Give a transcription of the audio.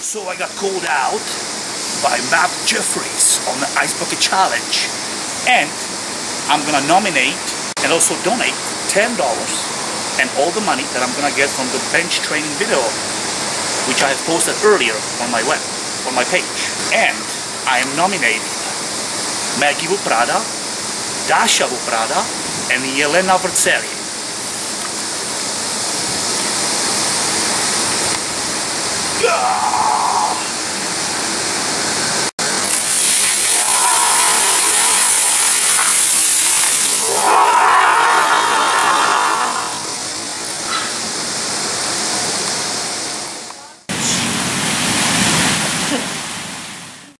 So I got called out by Matt Jeffries on the Ice Bucket Challenge, and I'm gonna nominate and also donate $10 and all the money that I'm gonna get from the bench training video, which I have posted earlier on my page. And I am nominating Maggie Voprada, Dasha Voprada, and Jelena Vrtseli. Ah!